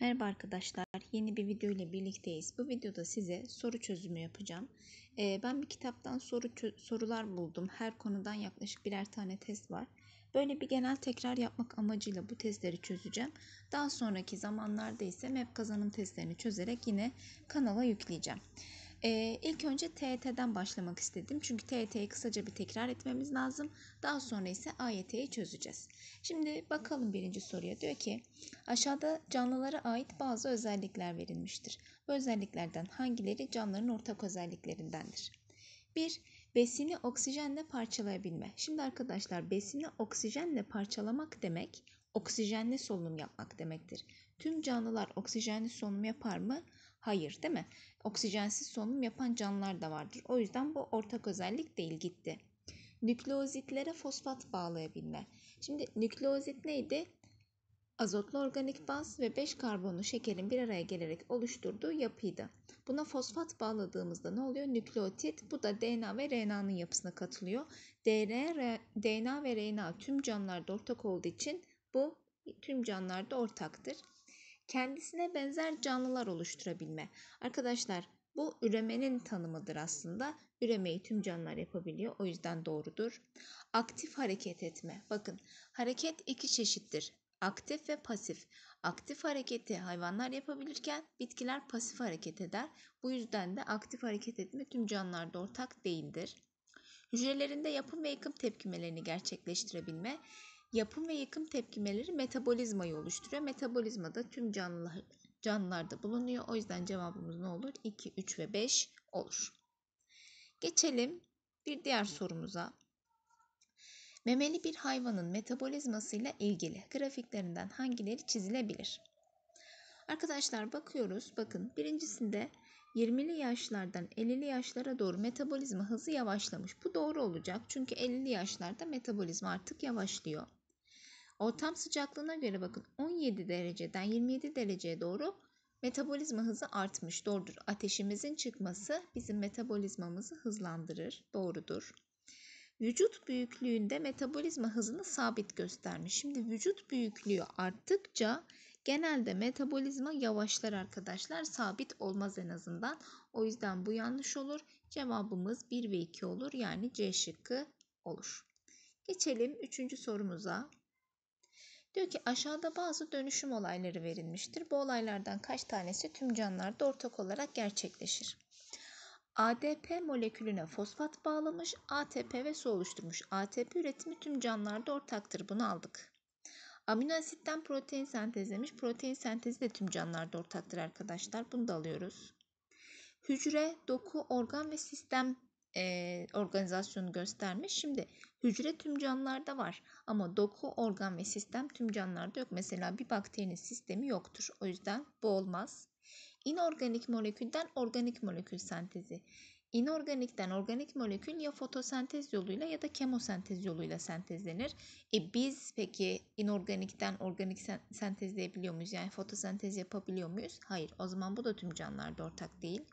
Merhaba arkadaşlar, yeni bir video ile birlikteyiz. Bu videoda size soru çözümü yapacağım. Ben bir kitaptan sorular buldum. Her konudan yaklaşık birer tane test var. Böyle bir genel tekrar yapmak amacıyla bu testleri çözeceğim. Daha sonraki zamanlarda ise MEP kazanım testlerini çözerek yine kanala yükleyeceğim. İlk önce TYT'den başlamak istedim. Çünkü TYT'yi kısaca bir tekrar etmemiz lazım. Daha sonra ise AYT'yi çözeceğiz. Şimdi bakalım birinci soruya. Diyor ki aşağıda canlılara ait bazı özellikler verilmiştir. Bu özelliklerden hangileri canlıların ortak özelliklerindendir? 1. Besini oksijenle parçalayabilme. Şimdi arkadaşlar besini oksijenle parçalamak demek oksijenli solunum yapmak demektir. Tüm canlılar oksijenli solunum yapar mı? Hayır, değil mi? Oksijensiz solunum yapan canlılar da vardır. O yüzden bu ortak özellik değil, gitti. Nükleozitlere fosfat bağlayabilme. Şimdi nükleozit neydi? Azotlu organik baz ve 5 karbonlu şekerin bir araya gelerek oluşturduğu yapıydı. Buna fosfat bağladığımızda ne oluyor? Nükleotit. Bu da DNA ve RNA'nın yapısına katılıyor. DNA ve RNA tüm canlılarda ortak olduğu için bu tüm canlılarda ortaktır. Kendisine benzer canlılar oluşturabilme. Arkadaşlar bu üremenin tanımıdır aslında. Üremeyi tüm canlılar yapabiliyor. O yüzden doğrudur. Aktif hareket etme. Bakın hareket iki çeşittir. Aktif ve pasif. Aktif hareketi hayvanlar yapabilirken bitkiler pasif hareket eder. Bu yüzden de aktif hareket etme tüm canlılarda ortak değildir. Hücrelerinde yapım ve yıkım tepkimelerini gerçekleştirebilme. Yapım ve yıkım tepkimeleri metabolizmayı oluşturuyor. Metabolizma da tüm canlılarda bulunuyor. O yüzden cevabımız ne olur? 2, 3 ve 5 olur. Geçelim bir diğer sorumuza. Memeli bir hayvanın metabolizmasıyla ilgili grafiklerinden hangileri çizilebilir? Arkadaşlar bakıyoruz. Bakın birincisinde 20'li yaşlardan 50'li yaşlara doğru metabolizma hızı yavaşlamış. Bu doğru olacak. Çünkü 50'li yaşlarda metabolizma artık yavaşlıyor. Ortam sıcaklığına göre bakın 17 dereceden 27 dereceye doğru metabolizma hızı artmış. Doğrudur. Ateşimizin çıkması bizim metabolizmamızı hızlandırır. Doğrudur. Vücut büyüklüğünde metabolizma hızını sabit göstermiş. Şimdi vücut büyüklüğü arttıkça genelde metabolizma yavaşlar arkadaşlar. Sabit olmaz en azından. O yüzden bu yanlış olur. Cevabımız 1 ve 2 olur. Yani C şıkkı olur. Geçelim 3. sorumuza. Diyor ki aşağıda bazı dönüşüm olayları verilmiştir. Bu olaylardan kaç tanesi tüm canlılarda ortak olarak gerçekleşir? ADP molekülüne fosfat bağlamış, ATP ve su oluşturmuş. ATP üretimi tüm canlılarda ortaktır. Bunu aldık. Amino asitten protein sentezlemiş. Protein sentezi de tüm canlılarda ortaktır arkadaşlar. Bunu da alıyoruz. Hücre, doku, organ ve sistem organizasyonu göstermiş. Şimdi hücre tüm canlılarda var ama doku, organ ve sistem tüm canlılarda yok. Mesela bir bakterinin sistemi yoktur. O yüzden bu olmaz. İnorganik molekülden organik molekül sentezi. İnorganikten organik molekül ya fotosentez yoluyla ya da kemosentez yoluyla sentezlenir. Biz peki inorganikten organik sentezleyebiliyor muyuz? Yani fotosentez yapabiliyor muyuz? Hayır. O zaman bu da tüm canlılarda ortak değil.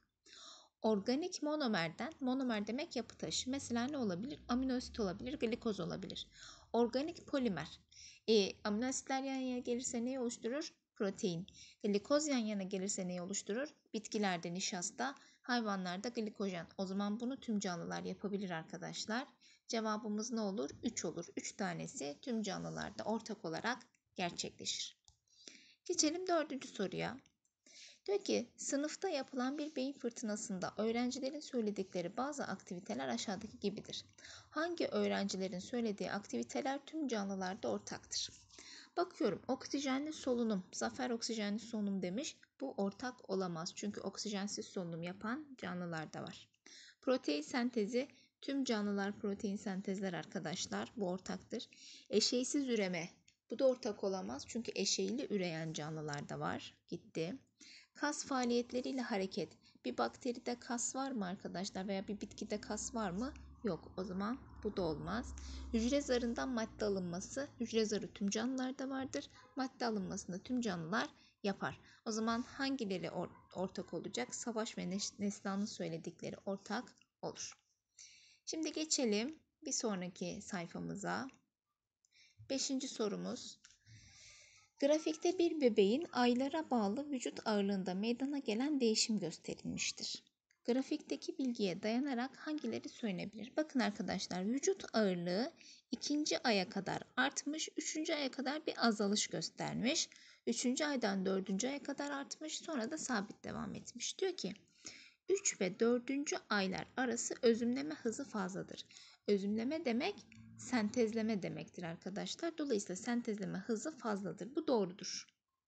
Organik monomerden, monomer demek yapı taşı. Mesela ne olabilir? Amino asit olabilir, glikoz olabilir. Organik polimer. Amino asitler yan yana gelirse neyi oluşturur? Protein. Glikoz yan yana gelirse neyi oluşturur? Bitkilerde nişasta, hayvanlarda glikojen. O zaman bunu tüm canlılar yapabilir arkadaşlar. Cevabımız ne olur? 3 olur. 3 tanesi tüm canlılarda ortak olarak gerçekleşir. Geçelim 4. soruya. Diyor ki sınıfta yapılan bir beyin fırtınasında öğrencilerin söyledikleri bazı aktiviteler aşağıdaki gibidir. Hangi öğrencilerin söylediği aktiviteler tüm canlılarda ortaktır? Bakıyorum oksijenli solunum, Zafer oksijenli solunum demiş. Bu ortak olamaz çünkü oksijensiz solunum yapan canlılar da var. Protein sentezi, tüm canlılar protein sentezler arkadaşlar. Bu ortaktır. Eşeysiz üreme, bu da ortak olamaz çünkü eşeyli üreyen canlılar da var. Gitti. Kas faaliyetleriyle hareket. Bir bakteride kas var mı arkadaşlar veya bir bitkide kas var mı? Yok. O zaman bu da olmaz. Hücre zarından madde alınması. Hücre zarı tüm canlılarda vardır. Madde alınmasını tüm canlılar yapar. O zaman hangileri ortak olacak? Savaş ve Neslihan'ın söyledikleri ortak olur. Şimdi geçelim bir sonraki sayfamıza. 5. sorumuz. Grafikte bir bebeğin aylara bağlı vücut ağırlığında meydana gelen değişim gösterilmiştir. Grafikteki bilgiye dayanarak hangileri söylenebilir? Bakın arkadaşlar, vücut ağırlığı 2. aya kadar artmış, 3. aya kadar bir azalış göstermiş. 3. aydan 4. aya kadar artmış, sonra da sabit devam etmiş. Diyor ki 3 ve 4. aylar arası özümleme hızı fazladır. Özümleme demek sentezleme demektir arkadaşlar. Dolayısıyla sentezleme hızı fazladır. Bu doğrudur.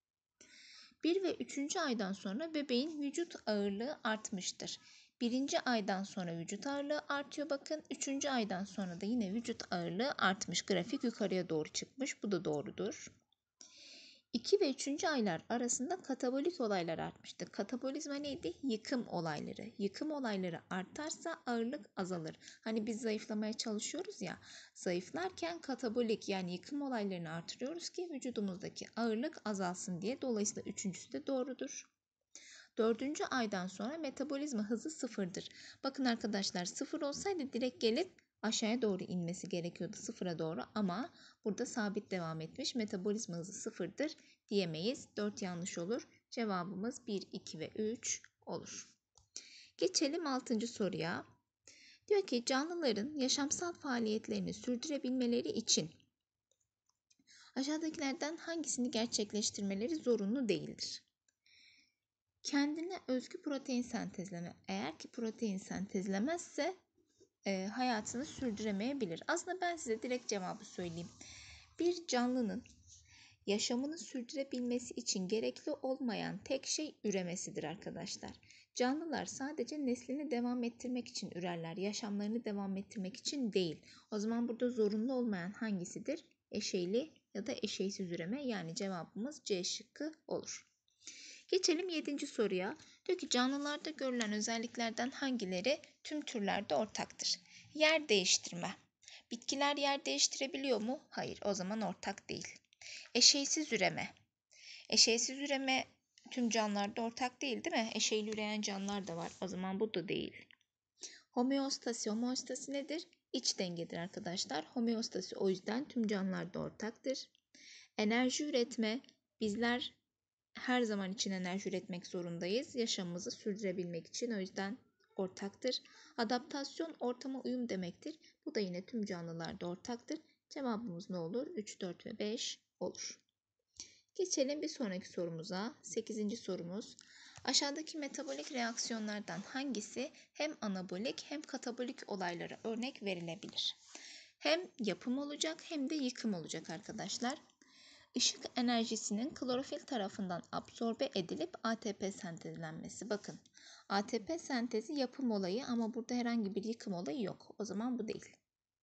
1 ve 3. aydan sonra bebeğin vücut ağırlığı artmıştır. 1. aydan sonra vücut ağırlığı artıyor. Bakın 3. aydan sonra da yine vücut ağırlığı artmış. Grafik yukarıya doğru çıkmış. Bu da doğrudur. 2 ve 3. aylar arasında katabolik olaylar artmıştır. Katabolizma neydi? Yıkım olayları. Yıkım olayları artarsa ağırlık azalır. Hani biz zayıflamaya çalışıyoruz ya. Zayıflarken katabolik yani yıkım olaylarını artırıyoruz ki vücudumuzdaki ağırlık azalsın diye. Dolayısıyla üçüncüsü de doğrudur. 4. aydan sonra metabolizma hızı sıfırdır. Bakın arkadaşlar, sıfır olsaydı direkt gelip aşağıya doğru inmesi gerekiyordu, sıfıra doğru, ama burada sabit devam etmiş. Metabolizma hızı sıfırdır diyemeyiz. 4 yanlış olur. Cevabımız 1, 2 ve 3 olur. Geçelim 6. soruya. Diyor ki canlıların yaşamsal faaliyetlerini sürdürebilmeleri için aşağıdakilerden hangisini gerçekleştirmeleri zorunlu değildir? Kendine özgü protein sentezleme. Eğer ki protein sentezlemezse hayatını sürdüremeyebilir. Aslında ben size direkt cevabı söyleyeyim. Bir canlının yaşamını sürdürebilmesi için gerekli olmayan tek şey üremesidir arkadaşlar. Canlılar sadece neslini devam ettirmek için ürerler. Yaşamlarını devam ettirmek için değil. O zaman burada zorunlu olmayan hangisidir? Eşeyli ya da eşeysiz üreme, yani cevabımız C şıkkı olur. Geçelim 7. soruya. Diyor ki canlılarda görülen özelliklerden hangileri tüm türlerde ortaktır? Yer değiştirme. Bitkiler yer değiştirebiliyor mu? Hayır, o zaman ortak değil. Eşeysiz üreme. Eşeysiz üreme tüm canlılarda ortak değil, değil mi? Eşeyli üreyen canlılar da var. O zaman bu da değil. Homeostasi. Homeostasi nedir? İç dengedir arkadaşlar. Homeostasi o yüzden tüm canlılarda ortaktır. Enerji üretme. Bizler her zaman için enerji üretmek zorundayız. Yaşamımızı sürdürebilmek için, o yüzden ortaktır. Adaptasyon ortama uyum demektir. Bu da yine tüm canlılarda ortaktır. Cevabımız ne olur? 3, 4 ve 5 olur. Geçelim bir sonraki sorumuza. 8. sorumuz. Aşağıdaki metabolik reaksiyonlardan hangisi hem anabolik hem katabolik olaylara örnek verilebilir? Hem yapım olacak hem de yıkım olacak arkadaşlar. Işık enerjisinin klorofil tarafından absorbe edilip ATP sentezlenmesi. Bakın, ATP sentezi yapım olayı ama burada herhangi bir yıkım olayı yok. O zaman bu değil.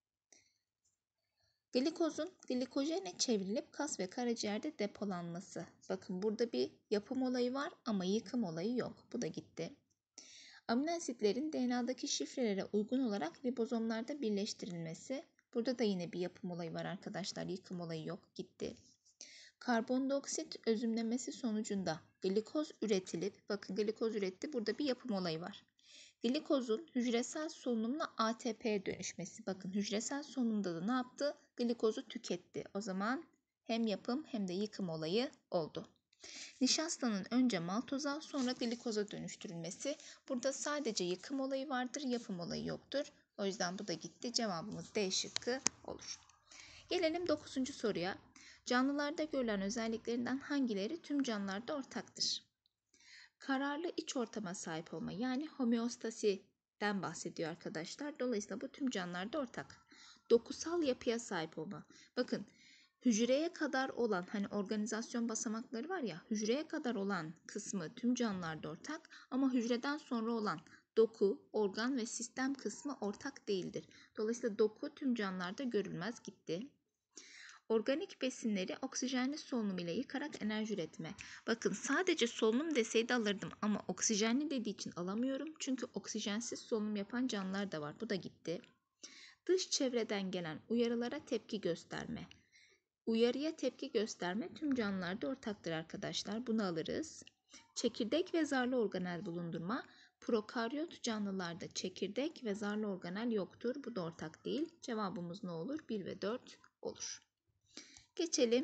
Glikozun glikojene çevrilip kas ve karaciğerde depolanması. Bakın, burada bir yapım olayı var ama yıkım olayı yok. Bu da gitti. Amino asitlerin DNA'daki şifrelere uygun olarak ribozomlarda birleştirilmesi. Burada da yine bir yapım olayı var arkadaşlar. Yıkım olayı yok. Gitti. Karbondioksit özümlemesi sonucunda glikoz üretilip, bakın glikoz üretti, burada bir yapım olayı var. Glikozun hücresel solunumla ATP'ye dönüşmesi. Bakın, hücresel solunumda da ne yaptı? Glikozu tüketti. O zaman hem yapım hem de yıkım olayı oldu. Nişastanın önce maltoza sonra glikoza dönüştürülmesi. Burada sadece yıkım olayı vardır, yapım olayı yoktur. O yüzden bu da gitti. Cevabımız D şıkkı olur. Gelelim 9. soruya. Canlılarda görülen özelliklerinden hangileri tüm canlılarda ortaktır? Kararlı iç ortama sahip olma, yani homeostasiden bahsediyor arkadaşlar. Dolayısıyla bu tüm canlılarda ortak. Dokusal yapıya sahip olma. Bakın, hücreye kadar olan, hani organizasyon basamakları var ya, hücreye kadar olan kısmı tüm canlılarda ortak ama hücreden sonra olan doku, organ ve sistem kısmı ortak değildir. Dolayısıyla doku tüm canlılarda görülmez, gitti. Organik besinleri oksijenli solunum ile yıkarak enerji üretme. Bakın, sadece solunum deseydi alırdım ama oksijenli dediği için alamıyorum. Çünkü oksijensiz solunum yapan canlılar da var. Bu da gitti. Dış çevreden gelen uyarılara tepki gösterme. Uyarıya tepki gösterme tüm canlılarda ortaktır arkadaşlar. Bunu alırız. Çekirdek ve zarlı organel bulundurma. Prokaryot canlılarda çekirdek ve zarlı organel yoktur. Bu da ortak değil. Cevabımız ne olur? 1 ve 4 olur. Geçelim bir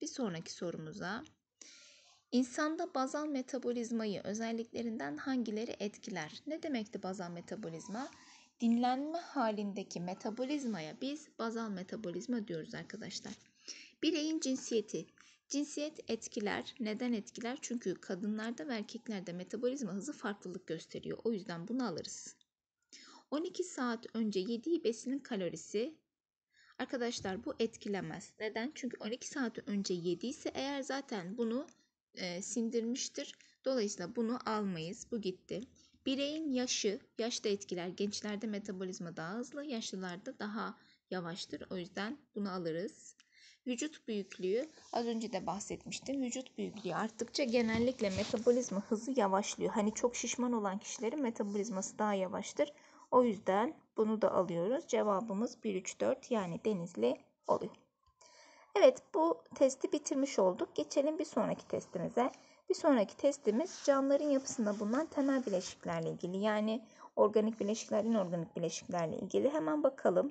bir sonraki sorumuza. İnsanda bazal metabolizmayı özelliklerinden hangileri etkiler? Ne demekti bazal metabolizma? Dinlenme halindeki metabolizmaya biz bazal metabolizma diyoruz arkadaşlar. Bireyin cinsiyeti. Cinsiyet etkiler. Neden etkiler? Çünkü kadınlarda ve erkeklerde metabolizma hızı farklılık gösteriyor. O yüzden bunu alırız. 12 saat önce yediği besinin kalorisi. Arkadaşlar bu etkilemez. Neden? Çünkü 12 saat önce yediyse eğer zaten bunu sindirmiştir. Dolayısıyla bunu almayız. Bu gitti. Bireyin yaşı, yaş da etkiler. Gençlerde metabolizma daha hızlı, yaşlılarda daha yavaştır. O yüzden bunu alırız. Vücut büyüklüğü, az önce de bahsetmiştim. Vücut büyüklüğü arttıkça genellikle metabolizma hızı yavaşlıyor. Hani çok şişman olan kişilerin metabolizması daha yavaştır. O yüzden bunu da alıyoruz. Cevabımız 1, 3, 4 yani Denizli oluyor. Evet, bu testi bitirmiş olduk. Geçelim bir sonraki testimize. Bir sonraki testimiz canlıların yapısında bulunan temel bileşiklerle ilgili. Yani organik bileşikler, inorganik bileşiklerle ilgili. Hemen bakalım.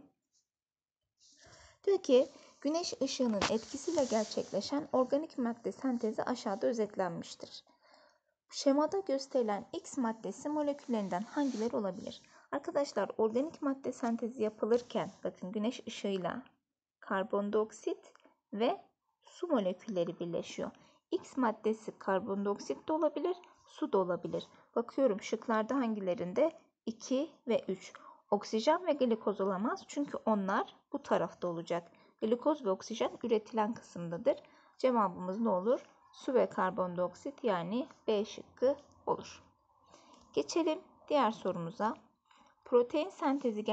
Diyor ki güneş ışığının etkisiyle gerçekleşen organik madde sentezi aşağıda özetlenmiştir. Şemada gösterilen X maddesi moleküllerinden hangileri olabilir? Arkadaşlar organik madde sentezi yapılırken bakın güneş ışığıyla karbondioksit ve su molekülleri birleşiyor. X maddesi karbondioksit de olabilir, su da olabilir. Bakıyorum şıklarda hangilerinde? 2 ve 3. Oksijen ve glikoz olamaz çünkü onlar bu tarafta olacak. Glikoz ve oksijen üretilen kısımdadır. Cevabımız ne olur? Su ve karbondioksit yani B şıkkı olur. Geçelim diğer sorumuza. Protein sentezi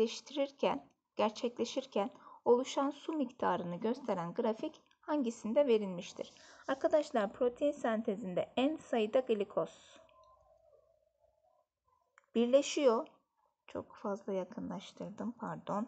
gerçekleşirken oluşan su miktarını gösteren grafik hangisinde verilmiştir? Arkadaşlar protein sentezinde en sayıda glikoz birleşiyor. Çok fazla yakınlaştırdım, pardon.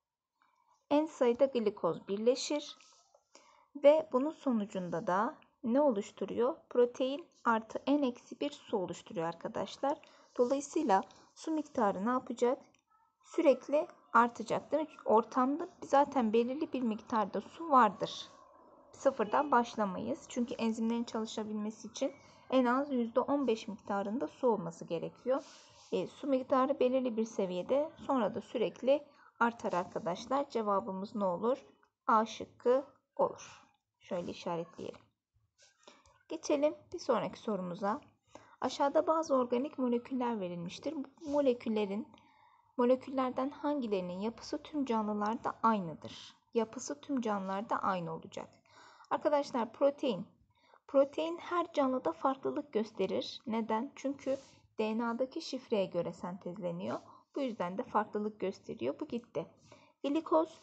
En sayıda glikoz birleşir ve bunun sonucunda da ne oluşturuyor? Protein artı n-1 su oluşturuyor arkadaşlar. Dolayısıyla su miktarı ne yapacak? Sürekli artacak değil mi? Ortamda zaten belirli bir miktarda su vardır. Sıfırdan başlamayız. Çünkü enzimlerin çalışabilmesi için en az %15 miktarında su olması gerekiyor. Su miktarı belirli bir seviyede sonra da sürekli artar arkadaşlar. Cevabımız ne olur? A şıkkı olur. Şöyle işaretleyelim. Geçelim bir sonraki sorumuza. Aşağıda bazı organik moleküller verilmiştir. Bu moleküllerden hangilerinin yapısı tüm canlılarda aynıdır? Yapısı tüm canlılarda aynı olacak. Arkadaşlar protein. Protein her canlıda farklılık gösterir. Neden? Çünkü DNA'daki şifreye göre sentezleniyor. Bu yüzden de farklılık gösteriyor. Bu gitti. Glikoz,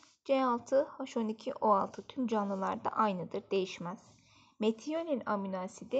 C6H12O6 tüm canlılarda aynıdır, değişmez. Metionin amino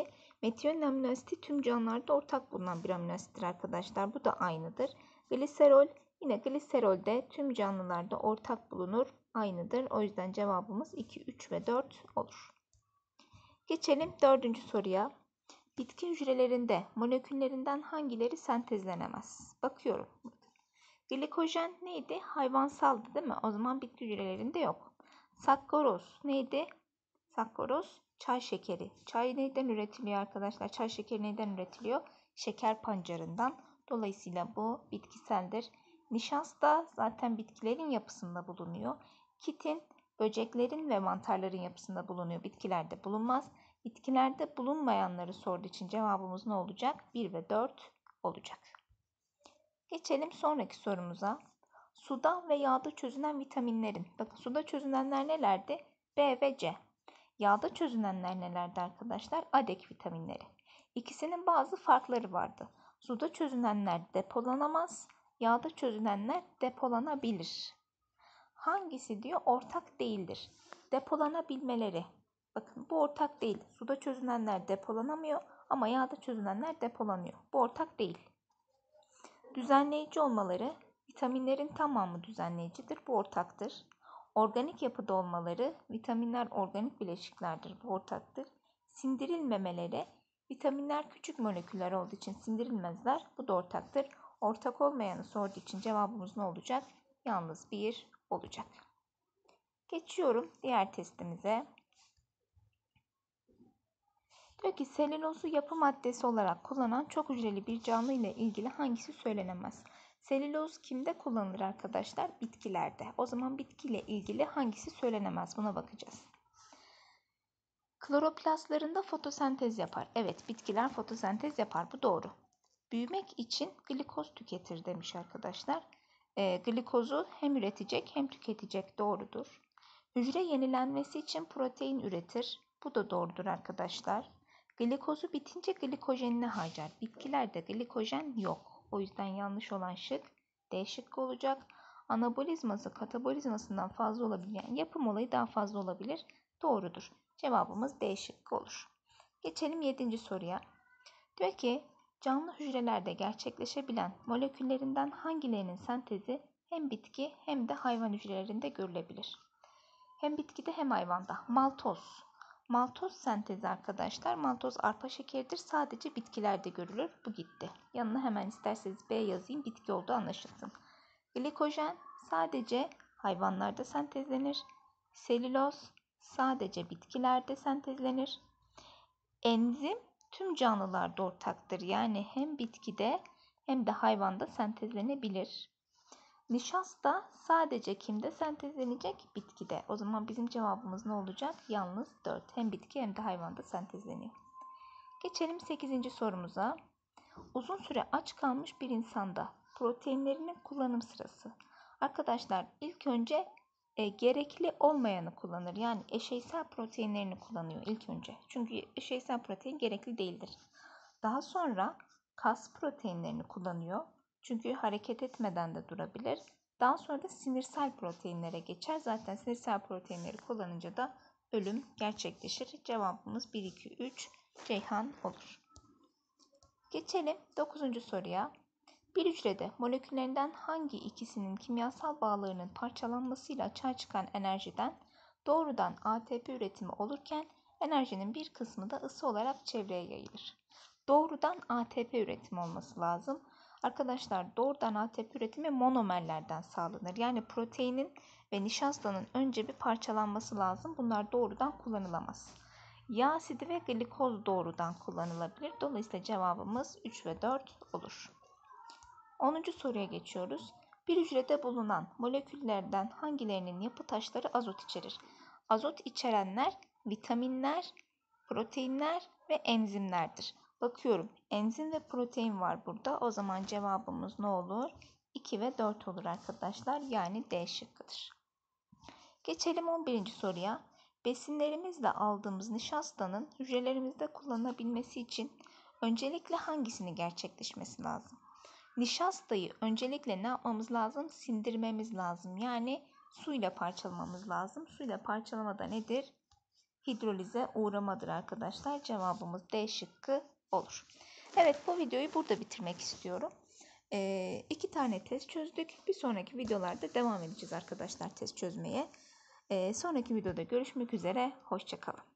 asidi tüm canlılarda ortak bulunan bir amino asittir arkadaşlar. Bu da aynıdır. Gliserol, yine gliserol de tüm canlılarda ortak bulunur, aynıdır. O yüzden cevabımız 2, 3 ve 4 olur. Geçelim 4. soruya. Bitki hücrelerinde moleküllerinden hangileri sentezlenemez? Bakıyorum. Glikojen neydi? Hayvansaldı değil mi? O zaman bitki hücrelerinde yok. Sakkaroz neydi? Sakkaroz çay şekeri. Çay neyden üretiliyor arkadaşlar? Çay şekeri neyden üretiliyor? Şeker pancarından. Dolayısıyla bu bitkiseldir. Nişasta zaten bitkilerin yapısında bulunuyor. Kitin böceklerin ve mantarların yapısında bulunuyor. Bitkilerde bulunmaz. Bitkilerde bulunmayanları sorduğu için cevabımız ne olacak? 1 ve 4 olacak. Geçelim sonraki sorumuza. Suda ve yağda çözünen vitaminlerin. Bakın suda çözünenler nelerdi? B ve C. Yağda çözünenler nelerdi arkadaşlar? Adek vitaminleri. İkisinin bazı farkları vardı. Suda çözünenler depolanamaz, yağda çözünenler depolanabilir. Hangisi diyor ortak değildir? Depolanabilmeleri. Bakın bu ortak değil. Suda çözünenler depolanamıyor ama yağda çözünenler depolanıyor. Bu ortak değil. Düzenleyici olmaları, vitaminlerin tamamı düzenleyicidir. Bu ortaktır. Organik yapıda olmaları, vitaminler organik bileşiklerdir. Bu ortaktır. Sindirilmemeleri, vitaminler küçük moleküller olduğu için sindirilmezler. Bu da ortaktır. Ortak olmayanı sorduğu için cevabımız ne olacak? Yalnız 1 olacak. Geçiyorum diğer testimize. Diyor ki selülozu yapı maddesi olarak kullanan çok hücreli bir canlı ile ilgili hangisi söylenemez? Selüloz kimde kullanılır arkadaşlar? Bitkilerde. O zaman bitkiyle ilgili hangisi söylenemez? Buna bakacağız. Kloroplastlarında fotosentez yapar. Evet, bitkiler fotosentez yapar. Bu doğru. Büyümek için glikoz tüketir demiş arkadaşlar. Glikozu hem üretecek hem tüketecek. Doğrudur. Hücre yenilenmesi için protein üretir. Bu da doğrudur arkadaşlar. Glikozu bitince glikojenini harcar. Bitkilerde glikojen yok. O yüzden yanlış olan şık D şıkkı olacak. Anabolizması katabolizmasından fazla olabilir. Yani yapım olayı daha fazla olabilir. Doğrudur. Cevabımız D şıkkı olur. Geçelim 7. soruya. Diyor ki canlı hücrelerde gerçekleşebilen moleküllerinden hangilerinin sentezi hem bitki hem de hayvan hücrelerinde görülebilir? Hem bitkide hem hayvanda. Maltoz. Maltoz sentezi arkadaşlar. Maltoz arpa şekeridir. Sadece bitkilerde görülür. Bu gitti. Yanına hemen isterseniz B yazayım. Bitki olduğu anlaşılsın. Glikojen sadece hayvanlarda sentezlenir. Selüloz sadece bitkilerde sentezlenir. Enzim tüm canlılarda ortaktır. Yani hem bitkide hem de hayvanda sentezlenebilir. Nişasta sadece kimde sentezlenecek? Bitkide. O zaman bizim cevabımız ne olacak? Yalnız 4. Hem bitki hem de hayvanda sentezleniyor. Geçelim 8. sorumuza. Uzun süre aç kalmış bir insanda proteinlerinin kullanım sırası. Arkadaşlar ilk önce gerekli olmayanı kullanır. Yani eşeysel proteinlerini kullanıyor ilk önce. Çünkü eşeysel protein gerekli değildir. Daha sonra kas proteinlerini kullanıyor. Çünkü hareket etmeden de durabilir. Daha sonra da sinirsel proteinlere geçer. Zaten sinirsel proteinleri kullanınca da ölüm gerçekleşir. Cevabımız 1, 2, 3 Ceyhan olur. Geçelim 9. soruya. Bir hücrede moleküllerinden hangi ikisinin kimyasal bağlarının parçalanmasıyla açığa çıkan enerjiden doğrudan ATP üretimi olurken enerjinin bir kısmı da ısı olarak çevreye yayılır? Doğrudan ATP üretimi olması lazım. Arkadaşlar doğrudan ATP üretimi monomerlerden sağlanır. Yani proteinin ve nişastanın önce bir parçalanması lazım. Bunlar doğrudan kullanılamaz. Yağ asidi ve glikoz doğrudan kullanılabilir. Dolayısıyla cevabımız 3 ve 4 olur. 10. soruya geçiyoruz. Bir hücrede bulunan moleküllerden hangilerinin yapı taşları azot içerir? Azot içerenler vitaminler, proteinler ve enzimlerdir. Bakıyorum enzim ve protein var burada. O zaman cevabımız ne olur? 2 ve 4 olur arkadaşlar. Yani D şıkkıdır. Geçelim 11. soruya. Besinlerimizle aldığımız nişastanın hücrelerimizde kullanılabilmesi için öncelikle hangisini gerçekleşmesi lazım? Nişastayı öncelikle ne yapmamız lazım? Sindirmemiz lazım. Yani suyla parçalamamız lazım. Suyla parçalamada nedir? Hidrolize uğramadır arkadaşlar. Cevabımız D şıkkı olur. Evet, bu videoyu burada bitirmek istiyorum. 2 tane test çözdük. Bir sonraki videolarda devam edeceğiz arkadaşlar test çözmeye. Sonraki videoda görüşmek üzere. Hoşça kalın.